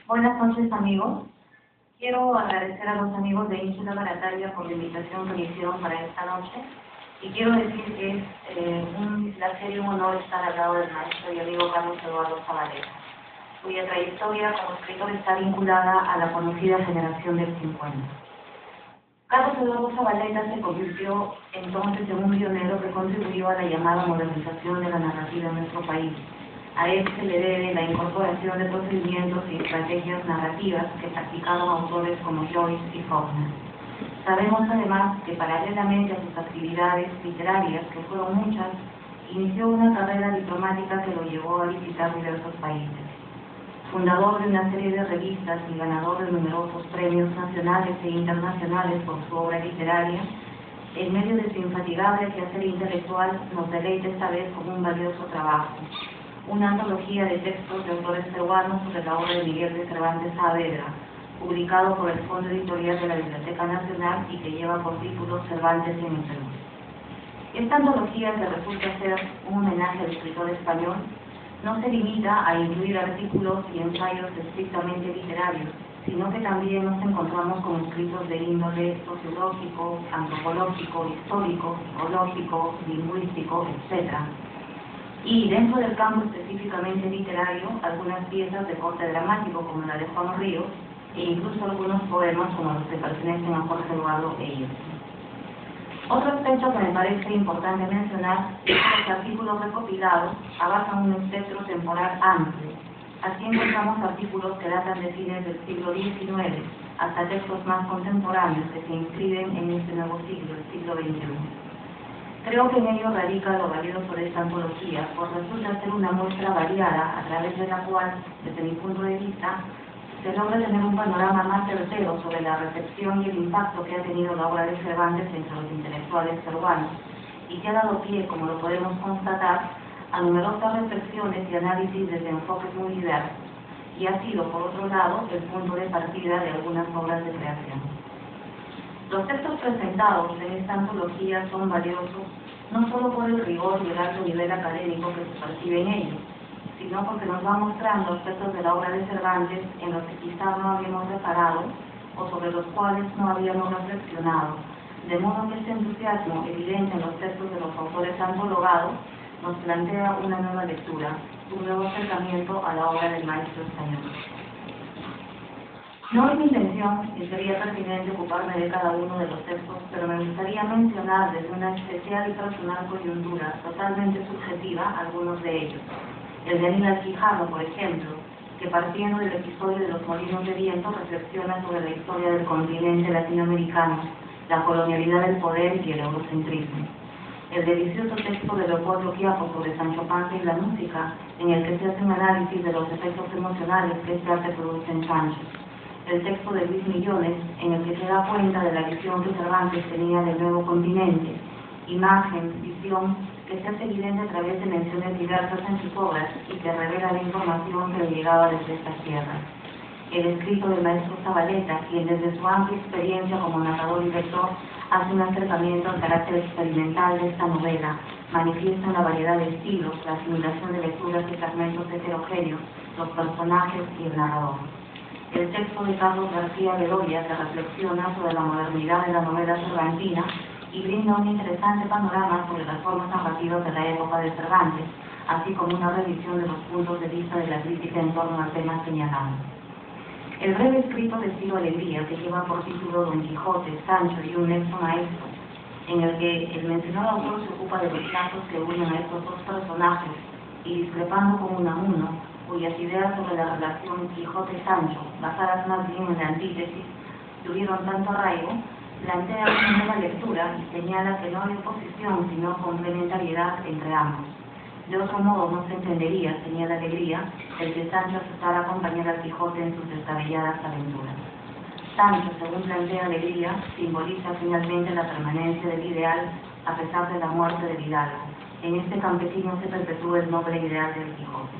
Buenas noches, amigos. Quiero agradecer a los amigos de Ínsula Barataria por la invitación que me hicieron para esta noche. Y quiero decir que es un placer y un honor estar al lado del maestro y amigo Carlos Eduardo Zavaleta, cuya trayectoria como escritor está vinculada a la conocida generación del 50. Carlos Eduardo Zavaleta se convirtió entonces en un pionero que contribuyó a la llamada modernización de la narrativa en nuestro país. A él se le debe la incorporación de procedimientos y estrategias narrativas que practicaron autores como Joyce y Faulkner. Sabemos además que paralelamente a sus actividades literarias, que fueron muchas, inició una carrera diplomática que lo llevó a visitar diversos países. Fundador de una serie de revistas y ganador de numerosos premios nacionales e internacionales por su obra literaria, en medio de su infatigable quehacer intelectual nos deleita esta vez con un valioso trabajo, una antología de textos de autores peruanos sobre la obra de Miguel de Cervantes Saavedra, publicado por el Fondo Editorial de la Biblioteca Nacional y que lleva por título Cervantes en el Perú. Esta antología, que resulta ser un homenaje al escritor español, no se limita a incluir artículos y ensayos estrictamente literarios, sino que también nos encontramos con escritos de índole sociológico, antropológico, histórico, psicológico, lingüístico, etc. Y dentro del campo específicamente literario, algunas piezas de corte dramático como la de Juan Ríos, e incluso algunos poemas como los que pertenecen a Jorge Eduardo Ellos. Otro aspecto que me parece importante mencionar es que los artículos recopilados abarcan un espectro temporal amplio. Así encontramos artículos que datan de fines del siglo XIX hasta textos más contemporáneos que se inscriben en este nuevo siglo, el siglo XXI. Creo que en ello radica lo valioso de esta antología, pues resulta ser una muestra variada a través de la cual, desde mi punto de vista, se logra tener un panorama más certero sobre la recepción y el impacto que ha tenido la obra de Cervantes entre los intelectuales peruanos, y que ha dado pie, como lo podemos constatar, a numerosas reflexiones y análisis desde enfoques muy diversos, y ha sido, por otro lado, el punto de partida de algunas obras de creación. Los textos presentados en esta antología son valiosos no solo por el rigor y el alto nivel académico que se percibe en ellos, sino porque nos va mostrando aspectos de la obra de Cervantes en los que quizás no habíamos reparado o sobre los cuales no habíamos reflexionado, de modo que este entusiasmo evidente en los textos de los autores antologados nos plantea una nueva lectura, un nuevo acercamiento a la obra del maestro español. No es mi intención, y sería pertinente ocuparme de cada uno de los textos, pero me gustaría mencionar desde una especial y personal coyuntura, totalmente subjetiva, algunos de ellos. El de Aníbal Quijano, por ejemplo, que partiendo del episodio de los molinos de viento reflexiona sobre la historia del continente latinoamericano, la colonialidad del poder y el eurocentrismo. El delicioso texto de Leopoldo Quiapo sobre Sancho Panza y la música, en el que se hace un análisis de los efectos emocionales que este arte produce en Sancho. El texto de Luis Millones, en el que se da cuenta de la visión que Cervantes tenía del nuevo continente, imagen, visión, que se hace evidente a través de menciones diversas en sus obras y que revela la información que le llegaba desde estas tierras. El escrito del maestro Zavaleta, quien desde su amplia experiencia como narrador y lector hace un acercamiento al carácter experimental de esta novela, manifiesta una variedad de estilos, la asimilación de lecturas y fragmentos heterogéneos, los personajes y el narrador. El texto de Carlos García Bedoya, que reflexiona sobre la modernidad de la novela cervantina y brinda un interesante panorama sobre las formas narrativas de la época de Cervantes, así como una revisión de los puntos de vista de la crítica en torno al tema señalado. El breve escrito de Ciro Alegría, que lleva por título Don Quijote, Sancho y un nexo maestro, en el que el mencionado autor se ocupa de los lazos que unen a estos dos personajes y discrepando común a uno, cuyas ideas sobre la relación Quijote-Sancho, basadas más bien en la antítesis, tuvieron tanto arraigo, plantea una nueva lectura y señala que no hay oposición sino complementariedad entre ambos. De otro modo no se entendería, señala Alegría, el que Sancho aceptara acompañar al Quijote en sus descabelladas aventuras. Sancho, según plantea Alegría, simboliza finalmente la permanencia del ideal a pesar de la muerte del hidalgo. En este campesino se perpetúa el noble ideal del Quijote.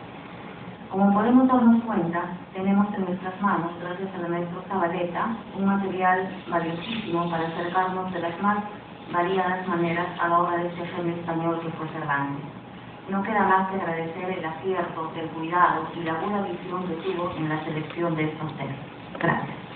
Como podemos darnos cuenta, tenemos en nuestras manos, gracias al maestro Zavaleta, un material valiosísimo para acercarnos de las más variadas maneras a la obra de este genio español que fue Cervantes. No queda más que agradecer el acierto, el cuidado y la buena visión que tuvo en la selección de estos textos. Gracias.